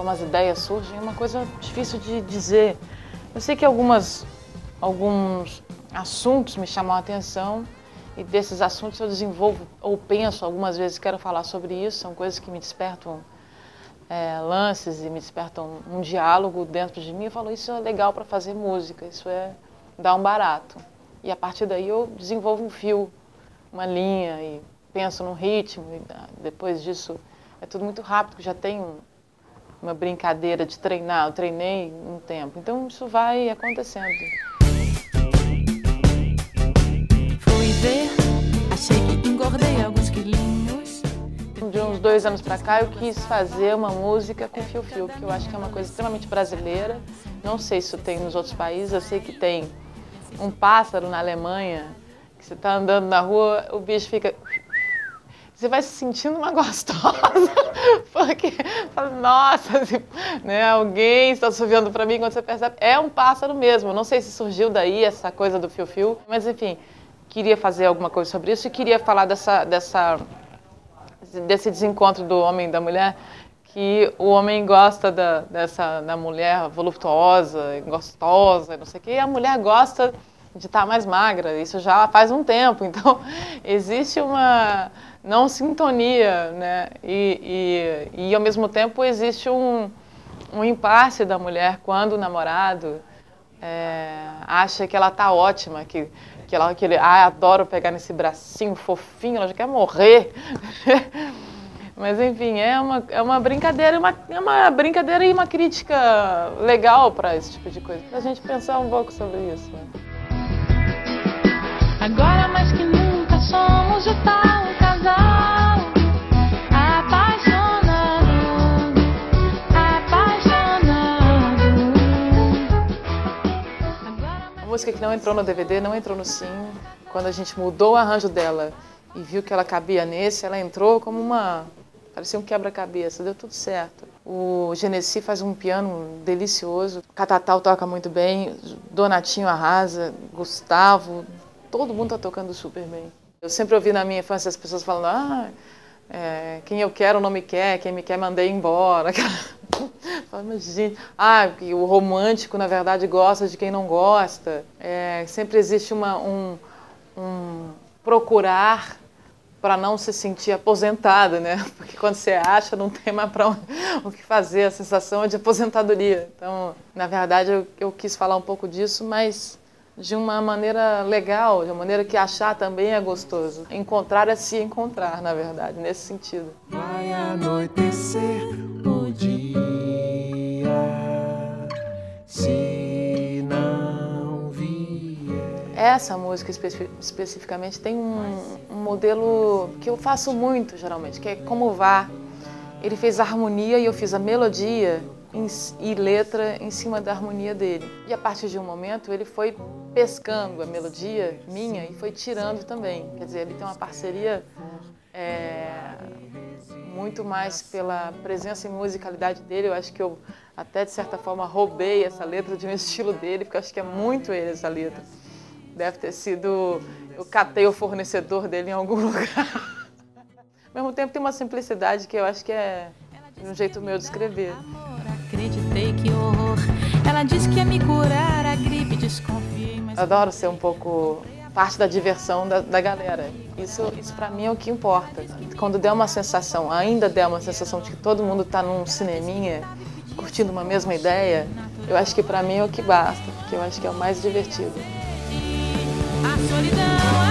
umas ideias surgem, é uma coisa difícil de dizer. Eu sei que alguns assuntos me chamam a atenção e desses assuntos eu desenvolvo ou penso algumas vezes, quero falar sobre isso, são coisas que me despertam lances e me despertam um diálogo dentro de mim. Eu falo, isso é legal para fazer música, isso dá um barato. E a partir daí eu desenvolvo um fio, uma linha e penso num ritmo e depois disso é tudo muito rápido, que já tem uma brincadeira de treinar, eu treinei um tempo, então isso vai acontecendo. Fui ver, achei que engordei alguns quilinhos. De uns 2 anos pra cá eu quis fazer uma música com fio-fio, que eu acho que é uma coisa extremamente brasileira, não sei se tem nos outros países, eu sei que tem um pássaro na Alemanha, que você tá andando na rua, o bicho fica... Você vai se sentindo uma gostosa, porque, nossa, né, alguém está assoviando para mim, quando você percebe, é um pássaro mesmo. Não sei se surgiu daí essa coisa do fio-fio, mas enfim, queria fazer alguma coisa sobre isso e queria falar desse desencontro do homem e da mulher, que o homem gosta da mulher voluptuosa, gostosa, não sei o quê, e a mulher gosta de estar mais magra, isso já faz um tempo, então existe uma não sintonia, né? E ao mesmo tempo existe um impasse da mulher quando o namorado acha que ela está ótima, que ele adoro pegar nesse bracinho fofinho, ela já quer morrer. Mas enfim, é uma brincadeira, uma brincadeira e uma crítica legal para esse tipo de coisa, pra gente pensar um pouco sobre isso. Né? Agora mais que nunca somos o tal casal apaixonado, apaixonado. A música que não entrou no DVD, não entrou no Sim. Quando a gente mudou o arranjo dela e viu que ela cabia nesse, ela entrou como parecia um quebra-cabeça, deu tudo certo. O Genesi faz um piano delicioso, Catatal toca muito bem, Donatinho arrasa, Gustavo... Todo mundo está tocando super bem. Eu sempre ouvi na minha infância as pessoas falando, quem eu quero não me quer, quem me quer mandei embora. Mas, gente, o romântico, na verdade, gosta de quem não gosta. Sempre existe um procurar para não se sentir aposentada, né? Porque quando você acha, não tem mais para o que fazer, a sensação é de aposentadoria. Então, na verdade, eu quis falar um pouco disso, mas... de uma maneira legal, de uma maneira que achar também é gostoso. Encontrar é se encontrar, na verdade, nesse sentido. Vai anoitecer o dia, se não vier. Essa música especificamente tem um modelo que eu faço muito, geralmente, que é como vá. Ele fez a harmonia e eu fiz a melodia e letra em cima da harmonia dele. E a partir de um momento ele foi pescando a melodia minha e foi tirando também. Quer dizer, ele tem uma parceria muito mais pela presença e musicalidade dele. Eu acho que eu até de certa forma roubei essa letra de um estilo dele, porque eu acho que é muito ele essa letra. Deve ter sido... eu catei o fornecedor dele em algum lugar. Ao mesmo tempo tem uma simplicidade que eu acho que é um jeito meu de escrever. Acreditei, que horror. Ela disse que ia me curar a gripe, desconfiei, mas... Eu adoro ser um pouco parte da diversão da galera. Isso pra mim é o que importa. Quando der uma sensação, ainda der uma sensação de que todo mundo tá num cineminha, curtindo uma mesma ideia, eu acho que pra mim é o que basta, porque eu acho que é o mais divertido. A solidão